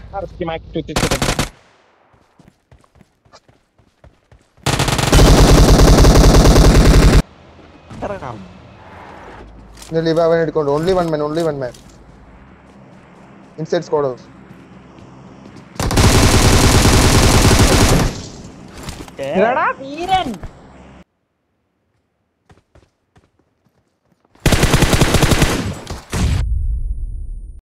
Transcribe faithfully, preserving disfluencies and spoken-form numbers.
Schematic two three seven. leave അവനെ എടുക്കൊണ്ട് only one man only one man inside squad house എടാ വീരൻ